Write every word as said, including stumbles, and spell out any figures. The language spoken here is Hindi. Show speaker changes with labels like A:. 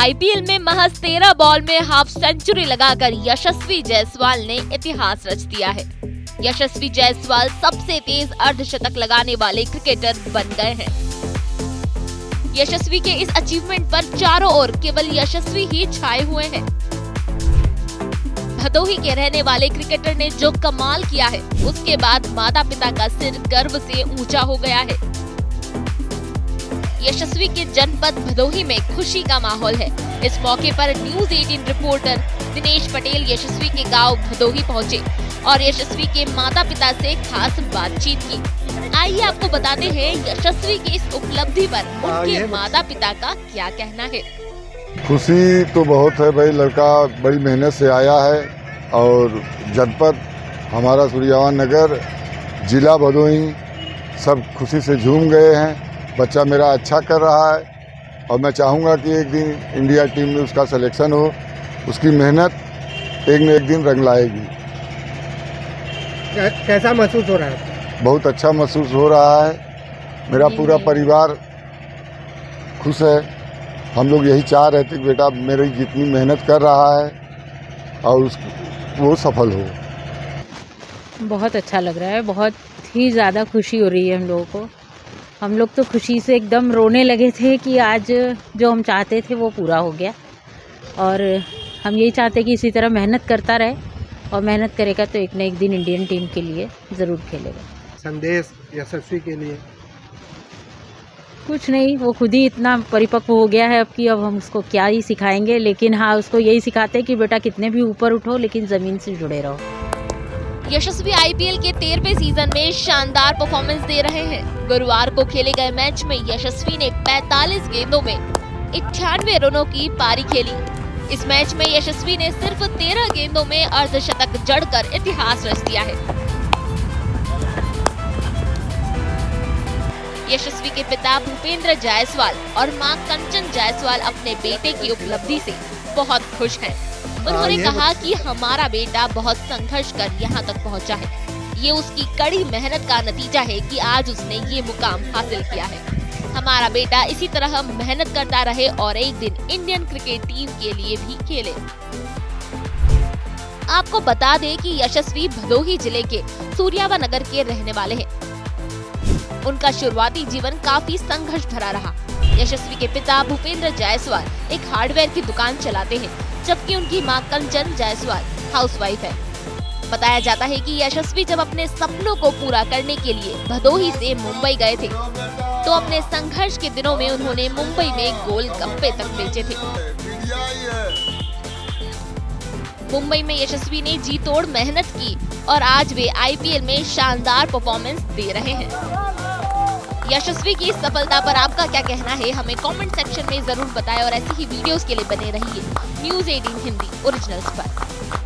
A: आईपीएल में महज तेरह बॉल में हाफ सेंचुरी लगाकर यशस्वी जायसवाल ने इतिहास रच दिया है। यशस्वी जायसवाल सबसे तेज अर्धशतक लगाने वाले क्रिकेटर बन गए हैं। यशस्वी के इस अचीवमेंट पर चारों ओर केवल यशस्वी ही छाए हुए हैं। भदोही के रहने वाले क्रिकेटर ने जो कमाल किया है, उसके बाद माता पिता का सिर गर्व से ऊंचा हो गया है। यशस्वी के जनपद भदोही में खुशी का माहौल है। इस मौके पर न्यूज़ अठारह रिपोर्टर दिनेश पटेल यशस्वी के गांव भदोही पहुंचे और यशस्वी के माता पिता से खास बातचीत की। आइए आपको बताते हैं यशस्वी की इस उपलब्धि पर उनके माता पिता का क्या कहना है।
B: खुशी तो बहुत है भाई, लड़का बड़ी मेहनत से आया है और जनपद हमारा सूर्यावन नगर, जिला भदोही सब खुशी से झूम गए हैं। बच्चा मेरा अच्छा कर रहा है और मैं चाहूँगा कि एक दिन इंडिया टीम में उसका सिलेक्शन हो। उसकी मेहनत एक न एक दिन रंग लाएगी।
C: कैसा महसूस हो रहा है?
B: बहुत अच्छा महसूस हो रहा है। मेरा पूरा परिवार खुश है। हम लोग यही चाह रहे थे कि बेटा मेरी जितनी मेहनत कर रहा है और उस वो सफल हो।
D: बहुत अच्छा लग रहा है, बहुत ही ज़्यादा खुशी हो रही है हम लोगों को। हम लोग तो खुशी से एकदम रोने लगे थे कि आज जो हम चाहते थे वो पूरा हो गया और हम यही चाहते कि इसी तरह मेहनत करता रहे और मेहनत करेगा तो एक न एक दिन इंडियन टीम के लिए ज़रूर खेलेगा।
C: संदेश यशस्वी के लिए
D: कुछ नहीं, वो खुद ही इतना परिपक्व हो गया है अब कि अब हम उसको क्या ही सिखाएंगे, लेकिन हाँ उसको यही सिखाते हैं कि बेटा कितने भी ऊपर उठो लेकिन ज़मीन से जुड़े रहो।
A: यशस्वी आईपीएल के तेरहवें सीजन में शानदार परफॉर्मेंस दे रहे हैं। गुरुवार को खेले गए मैच में यशस्वी ने पैंतालीस गेंदों में इक्यानवे रनों की पारी खेली। इस मैच में यशस्वी ने सिर्फ तेरह गेंदों में अर्धशतक जड़कर इतिहास रच दिया है। यशस्वी के पिता भूपेंद्र जायसवाल और मां कंचन जायसवाल अपने बेटे की उपलब्धि से बहुत खुश हैं। उन्होंने कहा कि हमारा बेटा बहुत संघर्ष कर यहाँ तक पहुँचा है। ये उसकी कड़ी मेहनत का नतीजा है कि आज उसने ये मुकाम हासिल किया है। हमारा बेटा इसी तरह मेहनत करता रहे और एक दिन इंडियन क्रिकेट टीम के लिए भी खेले। आपको बता दें कि यशस्वी भदोही जिले के सूर्यावन नगर के रहने वाले हैं। उनका शुरुआती जीवन काफी संघर्ष भरा रहा। यशस्वी के पिता भूपेंद्र जायसवाल एक हार्डवेयर की दुकान चलाते हैं, जबकि उनकी मां कंचन जायसवाल हाउसवाइफ है। बताया जाता है कि यशस्वी जब अपने सपनों को पूरा करने के लिए भदोही से मुंबई गए थे, तो अपने संघर्ष के दिनों में उन्होंने मुंबई में गोलगप्पे तक बेचे थे। मुंबई में यशस्वी ने जी तोड़ मेहनत की और आज वे आईपीएल में शानदार परफॉर्मेंस दे रहे हैं। यशस्वी की इस सफलता पर आपका क्या कहना है, हमें कमेंट सेक्शन में जरूर बताएं और ऐसी ही वीडियोस के लिए बने रहिए न्यूज़ अठारह हिंदी ओरिजिनल्स पर।